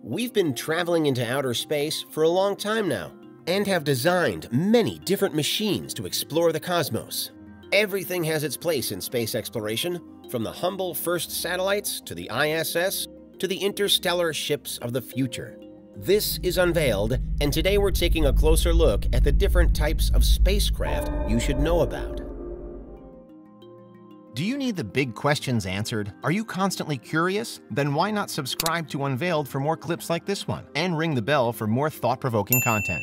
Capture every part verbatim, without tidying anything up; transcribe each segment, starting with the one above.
We've been traveling into outer space for a long time now and have designed many different machines to explore the cosmos. Everything has its place in space exploration, from the humble first satellites to the I S S to the interstellar ships of the future. This is Unveiled, and today we're taking a closer look at the different types of spacecraft you should know about. Do you need the big questions answered? Are you constantly curious? Then why not subscribe to Unveiled for more clips like this one, and ring the bell for more thought-provoking content.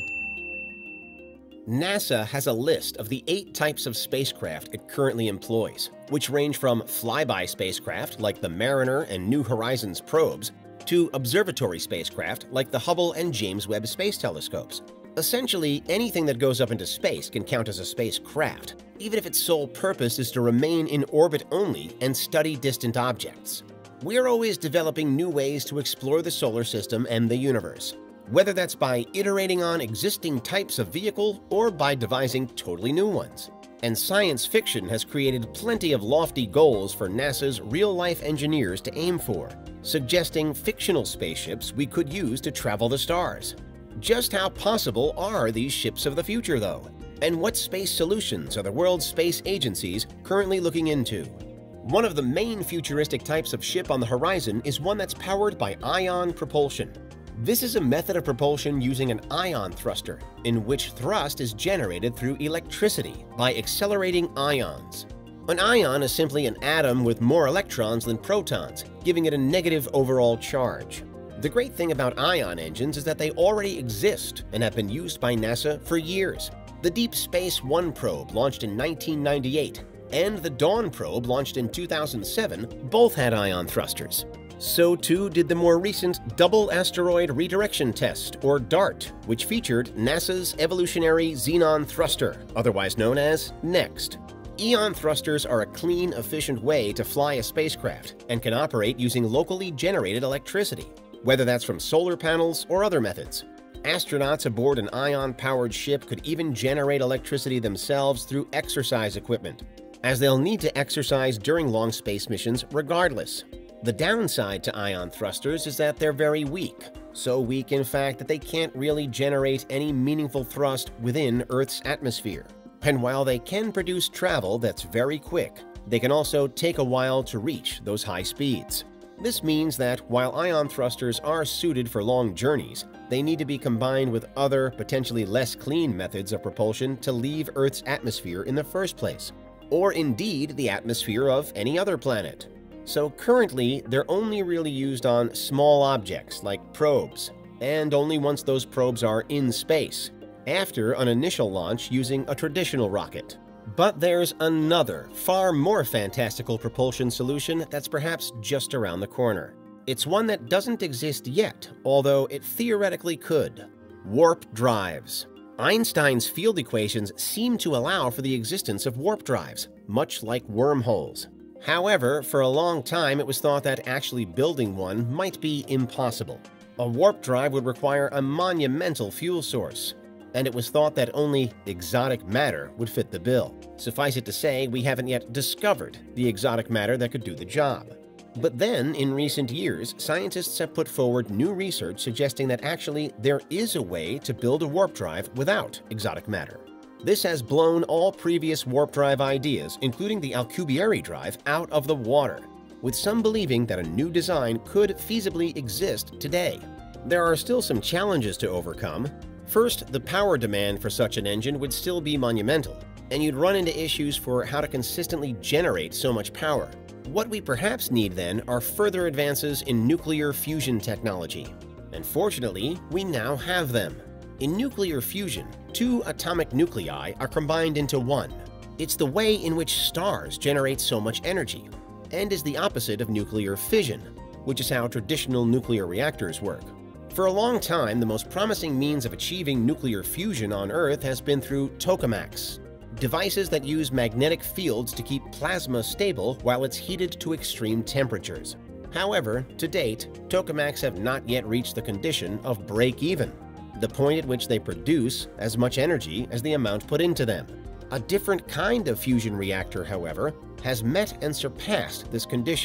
NASA has a list of the eight types of spacecraft it currently employs, which range from flyby spacecraft like the Mariner and New Horizons probes to observatory spacecraft like the Hubble and James Webb Space Telescopes. Essentially, anything that goes up into space can count as a spacecraft, even if its sole purpose is to remain in orbit only and study distant objects. We're always developing new ways to explore the solar system and the universe, whether that's by iterating on existing types of vehicle or by devising totally new ones. And science fiction has created plenty of lofty goals for NASA's real-life engineers to aim for, suggesting fictional spaceships we could use to travel the stars. Just how possible are these ships of the future, though? And what space solutions are the world's space agencies currently looking into? One of the main futuristic types of ship on the horizon is one that's powered by ion propulsion. This is a method of propulsion using an ion thruster, in which thrust is generated through electricity by accelerating ions. An ion is simply an atom with more electrons than protons, giving it a negative overall charge. The great thing about ion engines is that they already exist and have been used by NASA for years. The Deep Space One probe, launched in nineteen ninety-eight, and the Dawn probe, launched in two thousand seven, both had ion thrusters. So too did the more recent Double Asteroid Redirection Test, or DART, which featured NASA's Evolutionary Xenon Thruster, otherwise known as NEXT. Eon thrusters are a clean, efficient way to fly a spacecraft and can operate using locally generated electricity, whether that's from solar panels or other methods. Astronauts aboard an ion-powered ship could even generate electricity themselves through exercise equipment, as they'll need to exercise during long space missions regardless. The downside to ion thrusters is that they're very weak, so weak in fact that they can't really generate any meaningful thrust within Earth's atmosphere. And while they can produce travel that's very quick, they can also take a while to reach those high speeds. This means that while ion thrusters are suited for long journeys, they need to be combined with other, potentially less clean methods of propulsion to leave Earth's atmosphere in the first place, or indeed the atmosphere of any other planet. So currently, they're only really used on small objects like probes, and only once those probes are in space, after an initial launch using a traditional rocket. But there's another, far more fantastical propulsion solution that's perhaps just around the corner. It's one that doesn't exist yet, although it theoretically could. Warp drives. Einstein's field equations seem to allow for the existence of warp drives, much like wormholes. However, for a long time it was thought that actually building one might be impossible. A warp drive would require a monumental fuel source, and it was thought that only exotic matter would fit the bill. Suffice it to say, we haven't yet discovered the exotic matter that could do the job. But then, in recent years, scientists have put forward new research suggesting that actually there is a way to build a warp drive without exotic matter. This has blown all previous warp drive ideas, including the Alcubierre drive, out of the water, with some believing that a new design could feasibly exist today. There are still some challenges to overcome. First, the power demand for such an engine would still be monumental, and you'd run into issues for how to consistently generate so much power. What we perhaps need then are further advances in nuclear fusion technology. And fortunately, we now have them. In nuclear fusion, two atomic nuclei are combined into one. It's the way in which stars generate so much energy, and is the opposite of nuclear fission, which is how traditional nuclear reactors work. For a long time, the most promising means of achieving nuclear fusion on Earth has been through tokamaks, devices that use magnetic fields to keep plasma stable while it's heated to extreme temperatures. However, to date, tokamaks have not yet reached the condition of break-even, the point at which they produce as much energy as the amount put into them. A different kind of fusion reactor, however, has met and surpassed this condition.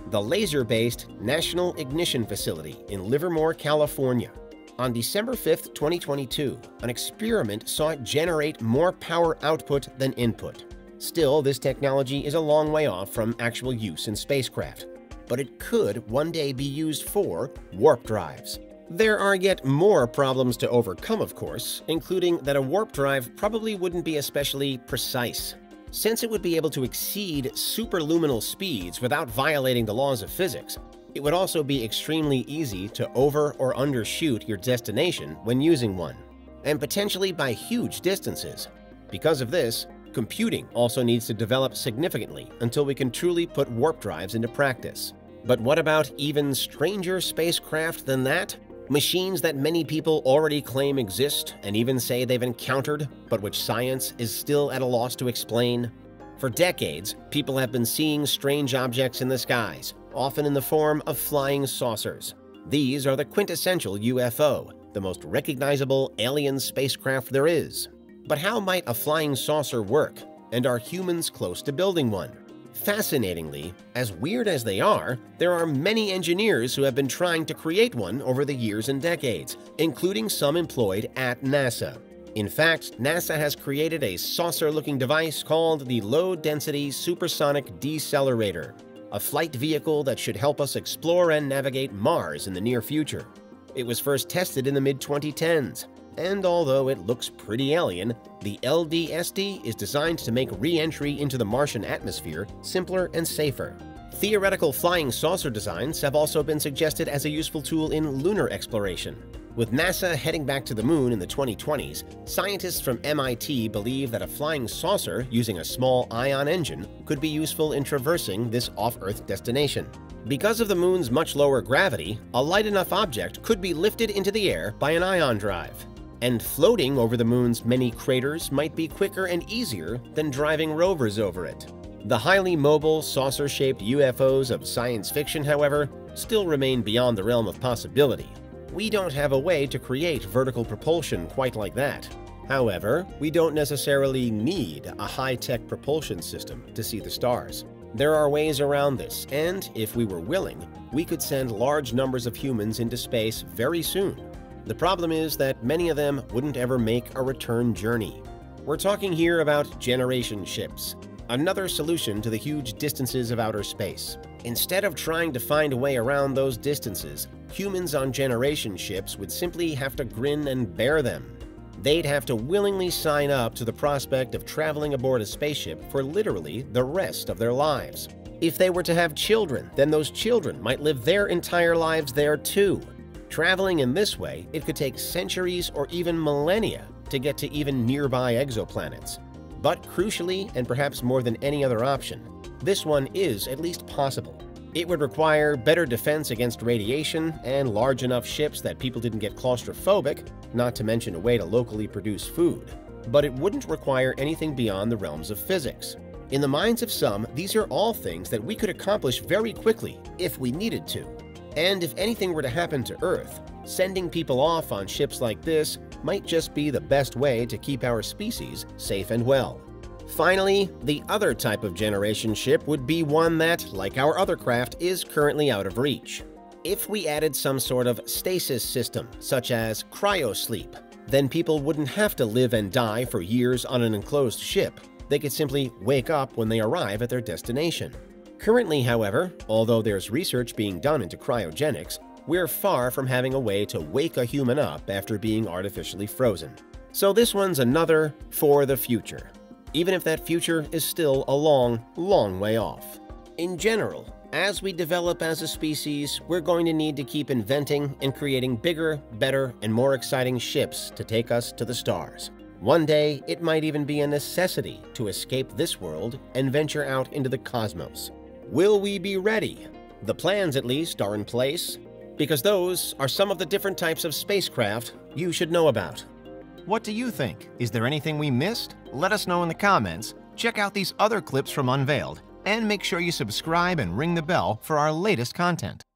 the laser-based National Ignition Facility in Livermore, California. On December fifth, twenty twenty-two, an experiment saw it generate more power output than input. Still, this technology is a long way off from actual use in spacecraft, but it could one day be used for warp drives. There are yet more problems to overcome, of course, including that a warp drive probably wouldn't be especially precise. Since it would be able to exceed superluminal speeds without violating the laws of physics, it would also be extremely easy to over or undershoot your destination when using one, and potentially by huge distances. Because of this, computing also needs to develop significantly until we can truly put warp drives into practice. But what about even stranger spacecraft than that? Machines that many people already claim exist and even say they've encountered, but which science is still at a loss to explain? For decades, people have been seeing strange objects in the skies, often in the form of flying saucers. These are the quintessential U F O, the most recognizable alien spacecraft there is. But how might a flying saucer work, and are humans close to building one? Fascinatingly, as weird as they are, there are many engineers who have been trying to create one over the years and decades, including some employed at NASA. In fact, NASA has created a saucer-looking device called the Low-Density Supersonic Decelerator, a flight vehicle that should help us explore and navigate Mars in the near future. It was first tested in the mid twenty tens. And although it looks pretty alien, the L D S D is designed to make re-entry into the Martian atmosphere simpler and safer. Theoretical flying saucer designs have also been suggested as a useful tool in lunar exploration. With NASA heading back to the moon in the twenty twenties, scientists from M I T believe that a flying saucer using a small ion engine could be useful in traversing this off-Earth destination. Because of the moon's much lower gravity, a light enough object could be lifted into the air by an ion drive. And floating over the moon's many craters might be quicker and easier than driving rovers over it. The highly mobile, saucer-shaped U F Os of science fiction, however, still remain beyond the realm of possibility. We don't have a way to create vertical propulsion quite like that. However, we don't necessarily need a high-tech propulsion system to see the stars. There are ways around this, and if we were willing, we could send large numbers of humans into space very soon. The problem is that many of them wouldn't ever make a return journey. We're talking here about generation ships, another solution to the huge distances of outer space. Instead of trying to find a way around those distances, humans on generation ships would simply have to grin and bear them. They'd have to willingly sign up to the prospect of traveling aboard a spaceship for literally the rest of their lives. If they were to have children, then those children might live their entire lives there too. Traveling in this way, it could take centuries or even millennia to get to even nearby exoplanets. But crucially, and perhaps more than any other option, this one is at least possible. It would require better defense against radiation and large enough ships that people didn't get claustrophobic, not to mention a way to locally produce food. But it wouldn't require anything beyond the realms of physics. In the minds of some, these are all things that we could accomplish very quickly if we needed to. And if anything were to happen to Earth, sending people off on ships like this might just be the best way to keep our species safe and well. Finally, the other type of generation ship would be one that, like our other craft, is currently out of reach. If we added some sort of stasis system, such as cryosleep, then people wouldn't have to live and die for years on an enclosed ship. They could simply wake up when they arrive at their destination. Currently, however, although there's research being done into cryogenics, we're far from having a way to wake a human up after being artificially frozen. So this one's another for the future, even if that future is still a long, long way off. In general, as we develop as a species, we're going to need to keep inventing and creating bigger, better, and more exciting ships to take us to the stars. One day, it might even be a necessity to escape this world and venture out into the cosmos. Will we be ready? The plans, at least, are in place, because those are some of the different types of spacecraft you should know about. What do you think? Is there anything we missed? Let us know in the comments. Check out these other clips from Unveiled, and make sure you subscribe and ring the bell for our latest content.